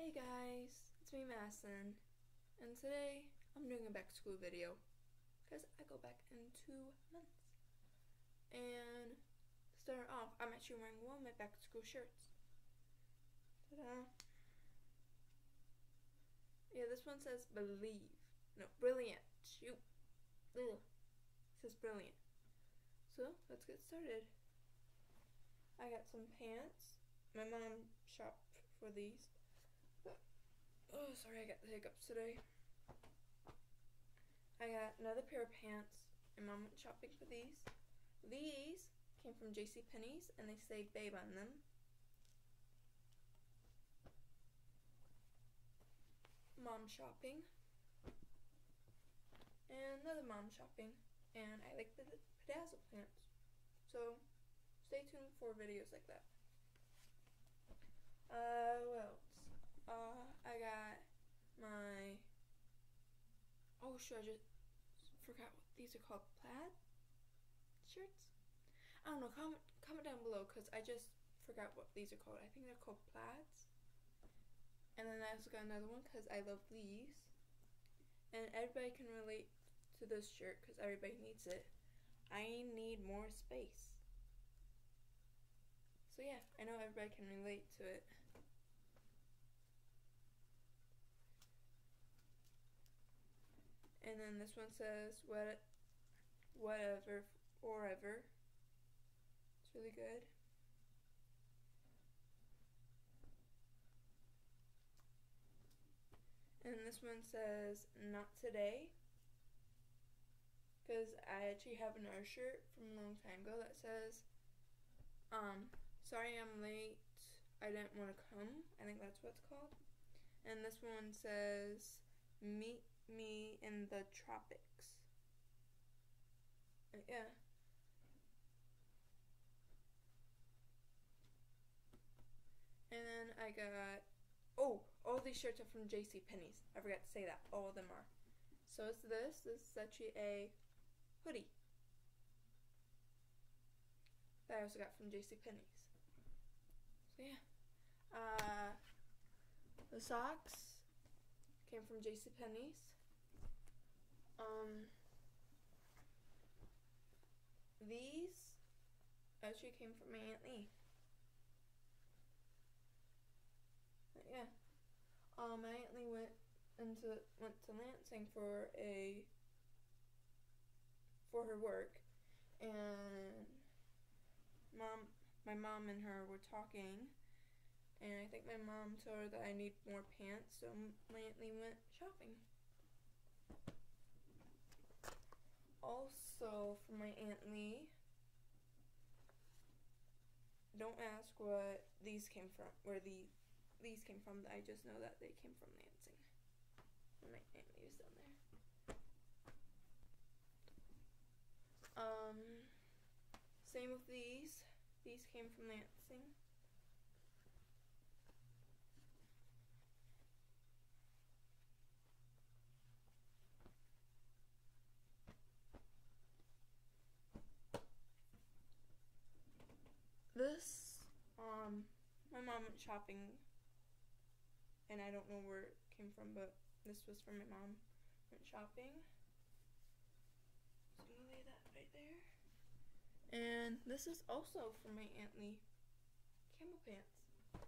Hey guys, it's me Madison, and today I'm doing a back to school video because I go back in 2 months. And to start off, I'm actually wearing one of my back to school shirts. Ta-da! Yeah, this one says believe. No, brilliant. Shoot. Ugh. It says brilliant. So let's get started. I got some pants. My mom shopped for these. Oh, sorry, I got the hiccups today. I got another pair of pants, and Mom went shopping for these. These came from JCPenney's, and they say babe on them. Mom shopping. And another mom shopping. And I like the bedazzle pants. So, stay tuned for videos like that. What else? I got my, oh shoot, I just forgot what these are called, plaid shirts? I don't know, comment down below, because I just forgot what these are called. I think they're called plaids. And then I also got another one, because I love these. And everybody can relate to this shirt, because everybody needs it. I need more space. So yeah, I know everybody can relate to it. And then this one says whatever forever. It's really good. And this one says not today, because I actually have another shirt from a long time ago that says sorry I'm late, I didn't want to come. I think that's what it's called. And this one says meet me in the tropics. Yeah. And then I got, all these shirts are from JCPenney's. I forgot to say that. All of them are. So it's this. This is actually a hoodie that I also got from JCPenney's. So yeah. The socks came from JCPenney's. These actually came from my Aunt Lee. But yeah. My Aunt Lee went to Lansing for her work, and my mom and her were talking, and I think my mom told her that I need more pants, so my Aunt Lee went shopping. Also, for my Aunt Lee, don't ask what these came from, where these came from. I just know that they came from Lansing. And my Aunt Lee was down there. Same with these. These came from Lansing. This, my mom went shopping, and I don't know where it came from, but this was from my mom. Went shopping. So I'm gonna lay that right there. And this is also from my Aunt Lee. Camel pants.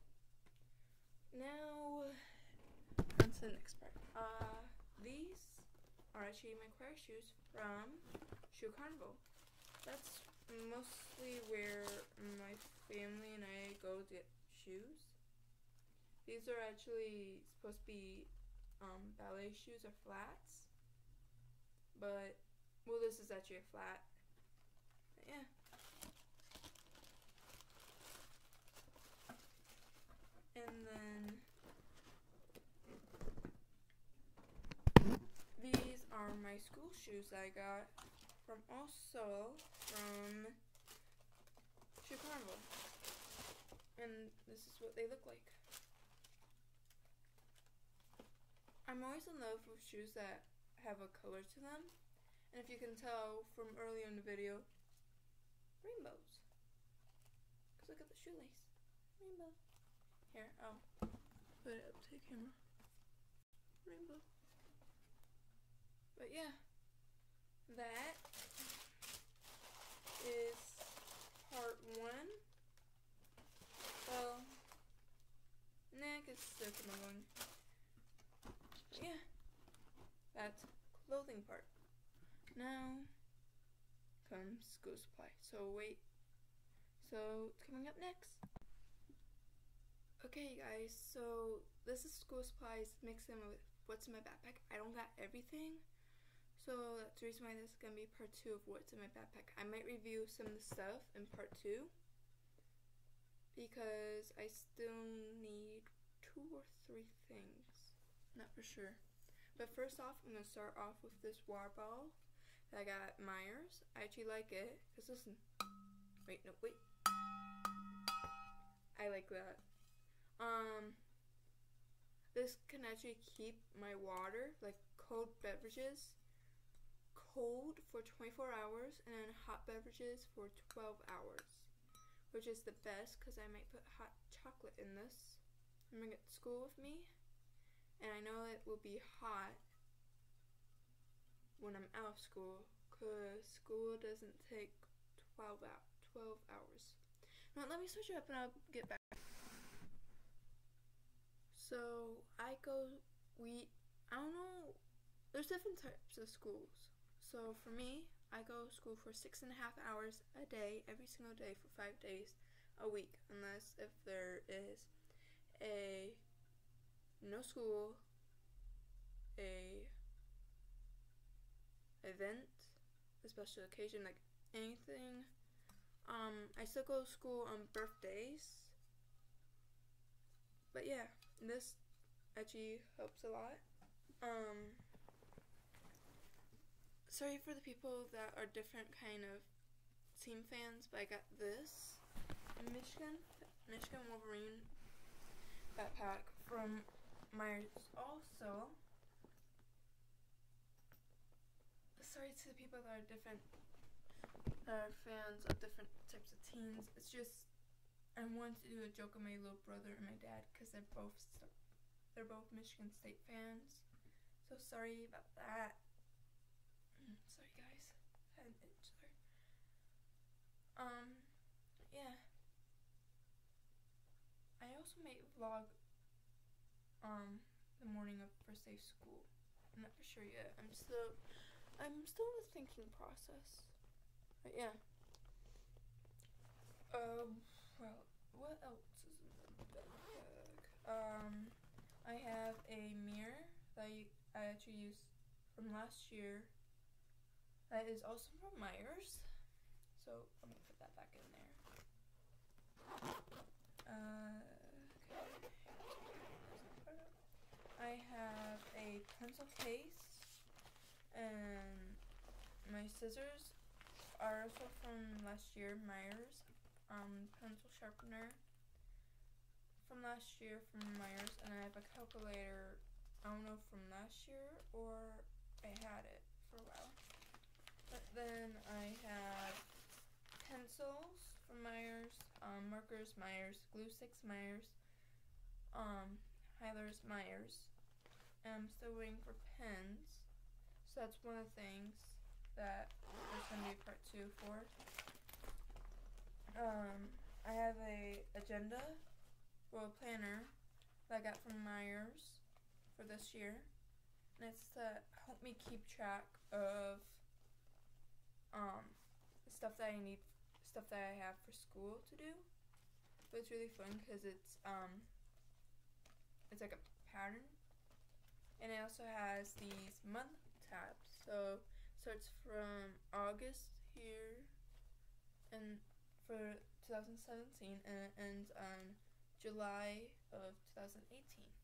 Now, on to the next part. These are actually my choir shoes from Shoe Carnival. That's mostly where my family and I go to get shoes. These are actually supposed to be ballet shoes or flats, but well, this is actually a flat. But yeah. And then these are my school shoes that I got from Shoe Carnival. And this is what they look like. I'm always in love with shoes that have a color to them. And if you can tell from earlier in the video, rainbows. Because look at the shoelace. Rainbow. Here, I'll put it up to the camera. Rainbow. But yeah, that is part 1. Well, it's still going. Yeah, that's clothing part. Now comes school supply. So it's coming up next. Okay guys, so this is school supplies mixed in with what's in my backpack. I don't got everything, so that's the reason why this is going to be part 2 of what's in my backpack. I might review some of the stuff in part 2 because I still need 2 or 3 things. Not for sure. But first off, I'm going to start off with this water bottle that I got at Myers. I actually like it because listen. Wait. I like that. This can actually keep my water, like cold beverages, cold for 24 hours and then hot beverages for 12 hours, which is the best because I might put hot chocolate in this. I'm bring it to school with me, and I know it will be hot when I'm out of school because school doesn't take 12 hours. Now let me switch it up and I'll get back. So I don't know, there's different types of schools. So for me, I go to school for 6.5 hours a day, every single day for 5 days a week, unless if there is no school, a event, a special occasion, like anything. I still go to school on birthdays, but yeah, this actually helps a lot. Sorry for the people that are different kind of team fans, but I got this Michigan Wolverine backpack from Myers. Also, sorry to the people that are fans of different types of teams. It's just I wanted to do a joke on my little brother and my dad because they're both Michigan State fans. So sorry about that. Sorry guys, I had an itch there. Yeah. I also made a vlog the morning of first day of school. I'm not for sure yet. I'm still in the thinking process. But yeah. Well, what else is in the bag? I have a mirror that I actually used from last year. That is also from Myers. So I'm gonna put that back in there. Okay. I have a pencil case, and my scissors are also from last year, Myers. Pencil sharpener from last year from Myers, and I have a calculator, I don't know from last year or I had it for a while. But then I have pencils from Myers, markers Myers, glue sticks Myers, highlighters Myers, and I'm still waiting for pens. So that's one of the things that there's going to be part 2 for. I have a agenda or a planner that I got from Myers for this year, and it's to help me keep track of stuff that I need, stuff that I have for school to do. But it's really fun because it's like a pattern, and it also has these month tabs. So it starts from August here and for 2017, and it ends on July of 2018.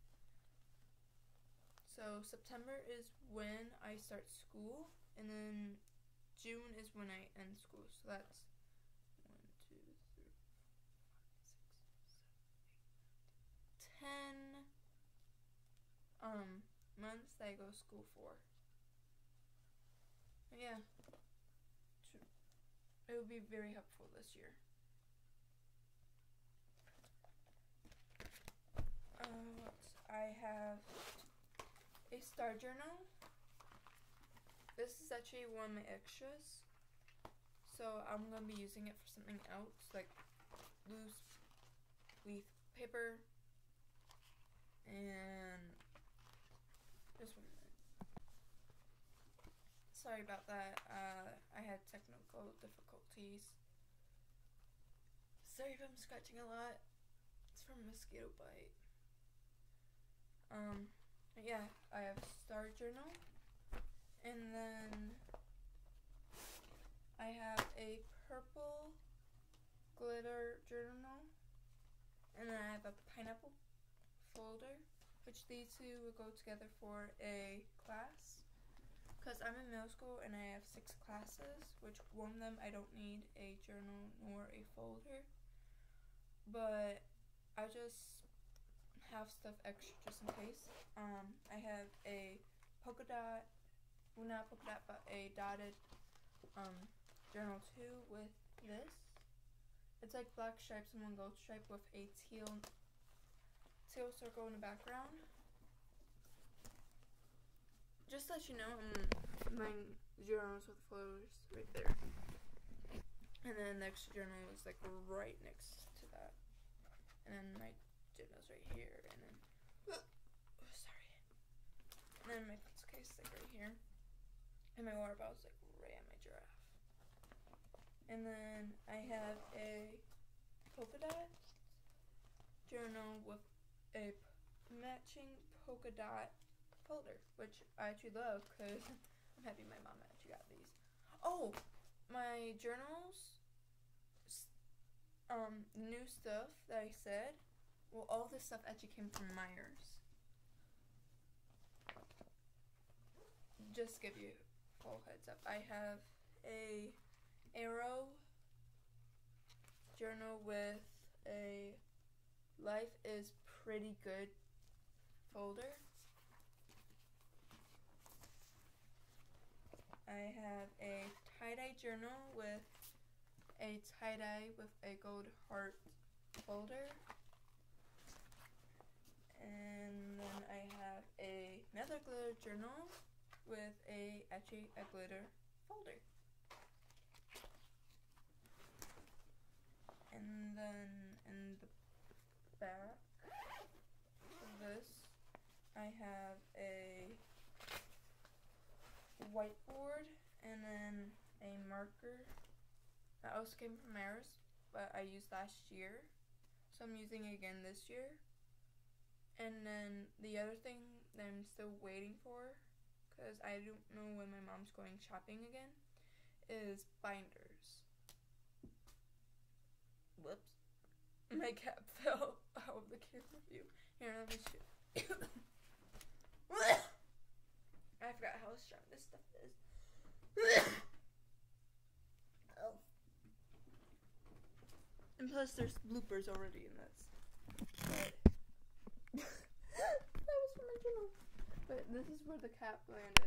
So September is when I start school, and then June is when I end school. So that's 1, 2, 3, 4, 5, 6, 7, 8, 10 months that I go to school for. But yeah, it will be very helpful this year. What I have a star journal. This is actually one of my extras, so I'm going to be using it for something else, like loose leaf paper. And just 1 minute. Sorry about that. I had technical difficulties. Sorry if I'm scratching a lot. It's from a mosquito bite. Yeah, I have star journal, and then I have a purple glitter journal, and then I have a pineapple folder, which these two will go together for a class, because I'm in middle school and I have 6 classes, which one of them I don't need a journal nor a folder, but I just have stuff extra just in case. I have a polka dot, well not polka dot, but a dotted journal too with this. It's like black stripes and 1 gold stripe with a teal circle in the background. Just to let you know, my journals with photos right there. And then the next journal is like right next to that. And then my journal's right here, and then sorry. And then my pencil case is like right here. And my water bottle's like right at my giraffe. And then I have a polka dot journal with a matching polka dot folder, which I actually love because I'm happy my mom actually got these. Oh, my journals, new stuff that I said, well, all this stuff actually came from Myers. Just give you full heads up. I have a arrow journal with a Life is Pretty Good folder. I have a tie-dye journal with a tie-dye with a gold heart folder. And then I have another glitter journal with actually a glitter folder. And then in the back of this, I have a whiteboard and then a marker that also came from Myers, but I used last year, so I'm using it again this year. And then the other thing that I'm still waiting for, because I don't know when my mom's going shopping again, is binders. Whoops. My cap fell out of the camera view. Here, let me shoot. I forgot how strong this stuff is. Oh. And plus, there's bloopers already in this. But that was from my journal. But this is where the cap landed.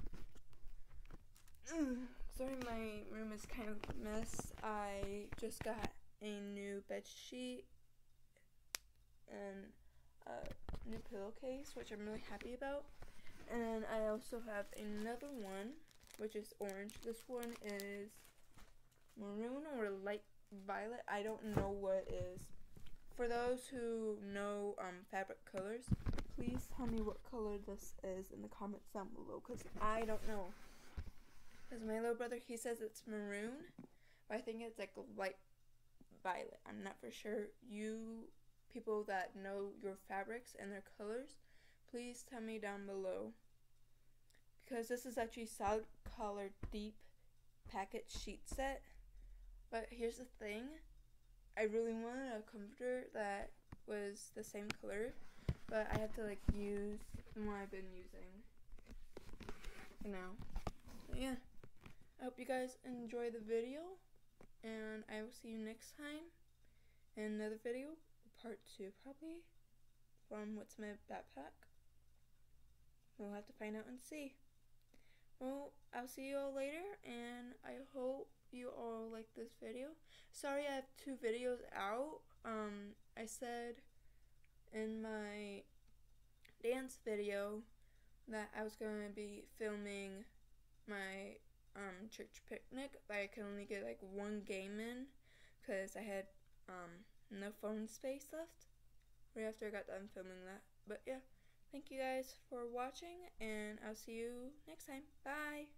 Sorry, my room is kind of a mess. I just got a new bed sheet and a new pillowcase, which I'm really happy about. And then I also have another one, which is orange. This one is maroon or light violet. I don't know what it is. For those who know fabric colors, please tell me what color this is in the comments down below, because I don't know. Because my little brother, he says it's maroon, but I think it's like light violet. I'm not for sure. You people that know your fabrics and their colors, please tell me down below. Because this is actually solid color deep packet sheet set. But here's the thing. I really wanted a comforter that was the same color, but I have to like use the one I've been using for now. So yeah. I hope you guys enjoy the video, and I will see you next time in another video, part 2 probably, from what's in my backpack. We'll have to find out and see. Well, I'll see you all later, and I hope you all like this video. Sorry I have 2 videos out. I said in my dance video that I was going to be filming my church picnic, but I could only get like one game in because I had no phone space left right after I got done filming that. But yeah, thank you guys for watching, and I'll see you next time. Bye!